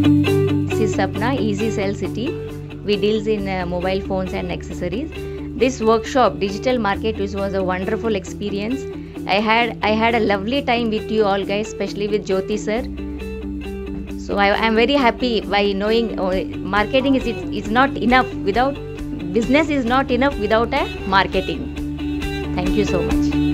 This is Sapna, Easy Sell City. We deals in mobile phones and accessories. This workshop, digital market, which was a wonderful experience. I had a lovely time with you all guys, especially with Jyoti sir. So I am very happy by knowing marketing is not enough without business is not enough without a marketing. Thank you so much.